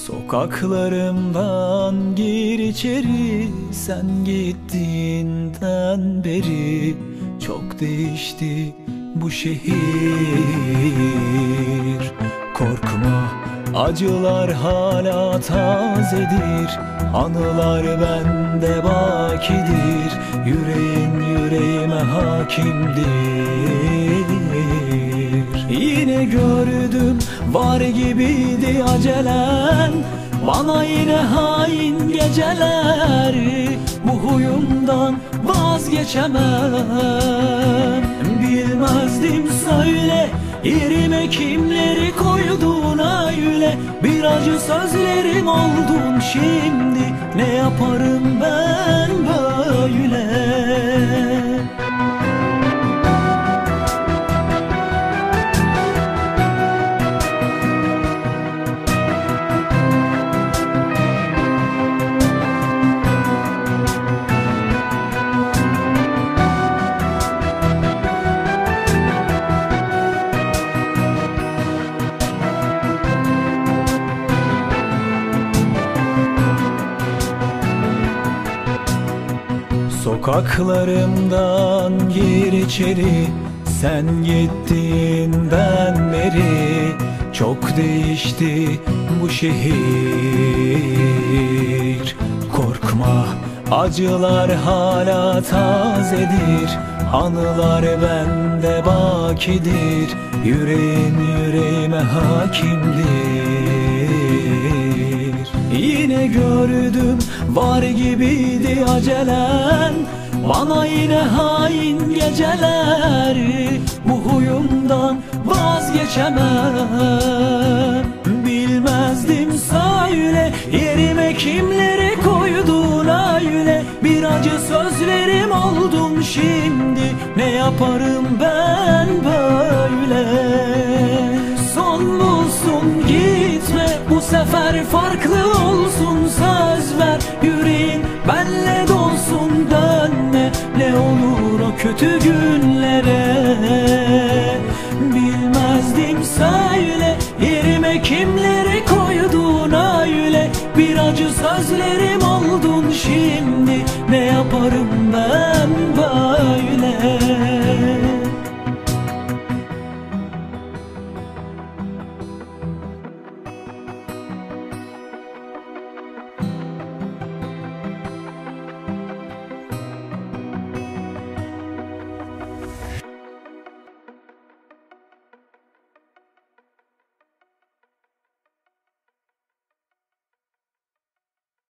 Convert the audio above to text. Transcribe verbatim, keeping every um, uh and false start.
Sokaklarımdan gir içeri, sen gittiğinden beri çok değişti bu şehir. Korkma, acılar hala tazedir, anılar bende bakidir, yüreğin yüreğime hakimdir. Yine gördüm, var gibiydi acelen, bana yine hain geceler. Bu huyumdan vazgeçemem. Bilmezdim söyle, yerime kimleri koydun öyle. Bir acı sözlerim oldun şimdi, ne yaparım ben böyle? Sokaklarımdan gir içeri, sen gittiğinden beri çok değişti bu şehir. Korkma, acılar hala tazedir, anılar bende bakidir, yüreğin yüreğime hakimdir. Yine gördüm, var gibiydi acelen, bana yine hain geceler. Bu huyumdan vazgeçemem. Bilmezdim söyle, yerime kimleri koydun öyle. Bir acı sözlerim oldun şimdi, ne yaparım ben böyle? Son bulsun gitme, bu sefer farklı olsun söz ver. Yüreğin benle dolsun, dönme ne olur o kötü günlere. Bilmezdim söyle, yerime kimleri koydun öyle. Bir acı sözlerim oldun şimdi, ne yaparım ben böyle?